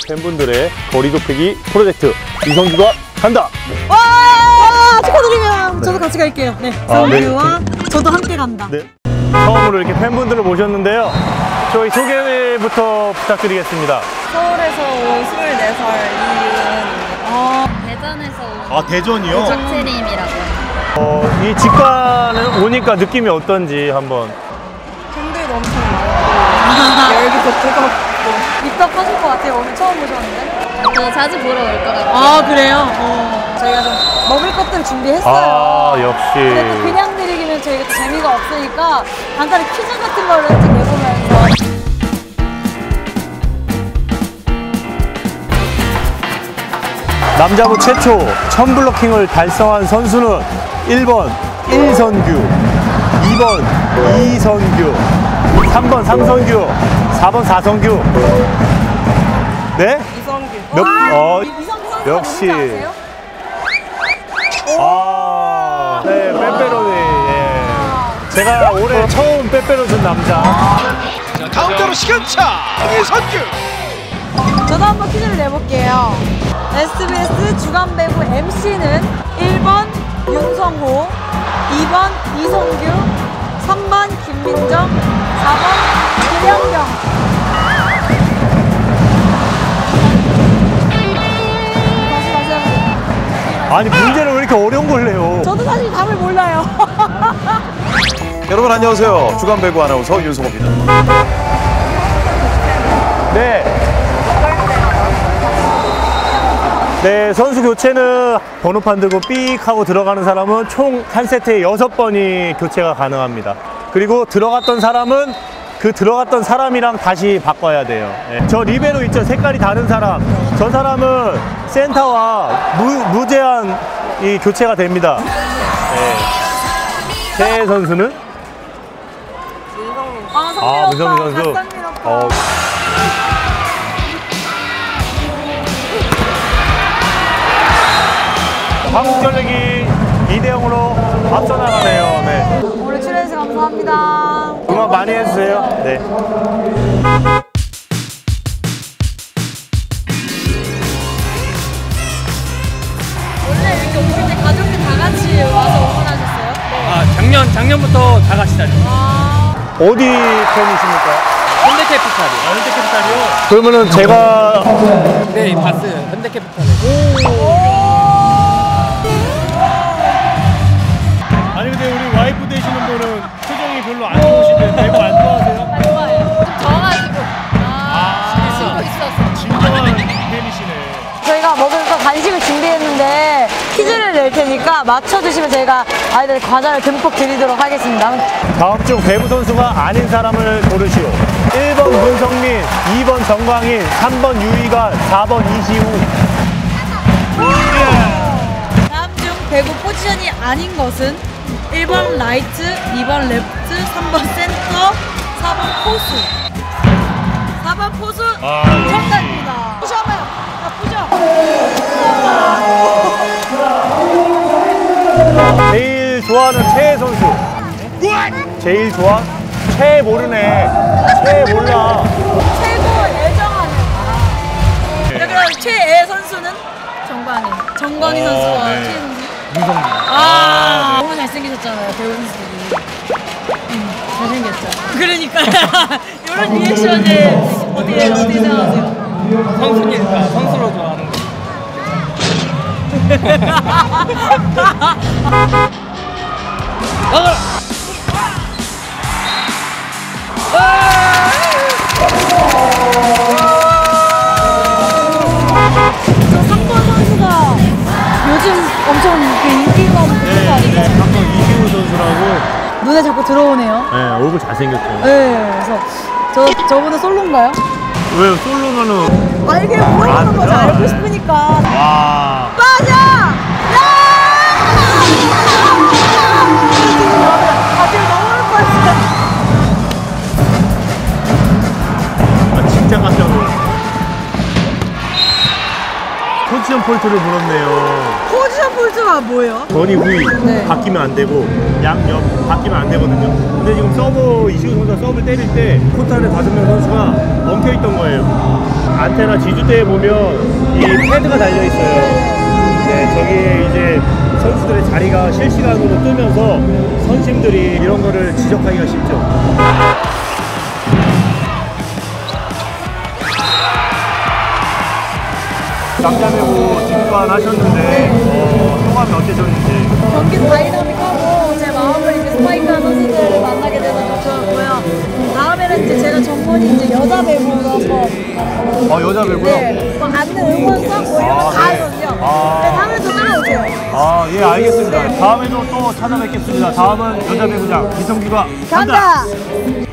팬분들의 거리 좁히기 프로젝트 이성규가 간다. 와 축하드립니다. 저도 같이 갈게요. 네, 성규와 저도 함께 간다. 네. 처음으로 이렇게 팬분들을 모셨는데요. 저희 소개부터 부탁드리겠습니다. 서울에서 온 24살 이유은입니다. 대전에서 온 대전이요? 박채림이라고. 이 직관을 오니까 느낌이 어떤지 한번. 팬들도 엄청 많고 열기도 뜨겁고 입덕 하실 것 같아요. 오늘 처음 오셨는데. 저 자주 보러 올 것 같아요. 아 그래요? 저희가 좀 먹을 것들을 준비했어요. 아 역시. 근데 또 그냥 드리기는 저희가 또 재미가 없으니까 간단히 퀴즈 같은 거를 좀 내보면서. 남자부 최초 1000블로킹을 달성한 선수는 1번 일선규, 2번 이선규, 3번 삼선규, 4번 사선규. 네? 이성규. 이성규 선수 역시. 누군지 아세요? 네, 빼빼로니. 예. 제가 올해 처음 빼빼로 준 남자. 가운데로 시간차 이선규. 저도 한번 퀴즈를 내볼게요. SBS 주간 배구 MC는 1번 윤성호, 2번 이성규, 3번 김민정, 4번 김연경. 다시 하세요. 아니 문제를 왜 이렇게 어려운 걸 내요? 저도 사실 답을 몰라요. 여러분 안녕하세요. 주간 배구 아나운서 윤성호입니다. 네, 선수 교체는 번호판 들고 삑 하고 들어가는 사람은 총 한 세트에 6번이 교체가 가능합니다. 그리고 들어갔던 사람은 그 들어갔던 사람이랑 다시 바꿔야 돼요. 네. 저 리베로 있죠? 색깔이 다른 사람. 저 사람은 센터와 무제한 이 교체가 됩니다. 네. 최애 선수는? 문성민 선수. 한국전력이 2대0으로 앞서 나가네요. 네. 오늘 출연해주셔서 감사합니다. 응원 많이 해주세요. 네. 원래 이렇게 오실 때 가족들 다 같이 와서 응원하셨어요? 작년부터 다 같이 다녀요. 어디 팬이십니까? 현대캐피탈이요. 현대캐피탈이요? 그러면은 제가 네, 봤어요. 현대캐피탈이요. 아니 근데 우리 와이프 되시는 분은 표정이 별로 안 좋으신데 배구 안 좋아하세요? 안 좋아해요. 좀 져가지고. 신고 있어서. 진정한 팬이시네. 저희가 먹을 거 간식을 준비했는데 퀴즈를 낼 테니까 맞춰주시면 저희가 아이들 과자를 듬뿍 드리도록 하겠습니다. 다음 중 배구 선수가 아닌 사람을 고르시오. 1번 문성민, 2번 정광인, 3번 유희관, 4번 이시우. 다음 중 배구 포지션이 아닌 것은 1번 라이트, 2번 레프트, 3번 센터, 4번 포수. 4번 포수 정답입니다. 포수 한번 제일 좋아하는 최애 선수. 제일 좋아? 최애 모르네. 최애 몰라. 최고 애정하는. 네, 그럼 최애 선수는? 정광희 선수와 네. 최애 선수? 문성민. 너무 잘생기셨잖아요, 배우 선수들이. 잘생겼죠. 그러니까 이런 리액션을 어떻게 생각하세요? 선수니까 선수로 좋아하는 거. 저 3번 선수가 요즘 엄청 인기가 많은 거 아닌가요? 3번 이시우 선수라고. 눈에 자꾸 들어오네요. 네, 얼굴 잘생겼죠. 네, 그래서 저분은 솔로인가요? 왜요? 솔로면은. 아 이게 물어보는 거지, 알고 싶으니까. 와. 맞아! 지금 너무 어려울 것 같아. 진짜 깜짝 놀랐어. 포지션 포인트를 물었네요. 포지션 폴즈가 뭐예요? 전이 후위 네. 바뀌면 안 되고 양옆 바뀌면 안 되거든요. 근데 지금 서브 이시우 선수가 서브를 때릴 때 코트 안에 5명 선수가 엉켜있던 거예요. 안테나 지주대에 보면 이 패드가 달려 있어요. 네, 저기에 이제 선수들의 자리가 실시간으로 뜨면서 선심들이 이런 거를 지적하기가 쉽죠. 남자 배구 직관 하셨는데 소감이 어떠셨는지? 경기 다이나믹하고 제 마음을 이제 스파이크한 선수들을 만나게 돼서 좀 좋았고요. 다음에는 이제 제가 전문이 이제 여자 배구로 한번 여자 배구요? 네, 뭐 안내 응원석 뭐 이런 거 다 하거든요. 네, 다음에 또 따라오세요. 예, 알겠습니다. 다음에도 또 찾아뵙겠습니다. 다음은 여자 배구장 이성규가 간다.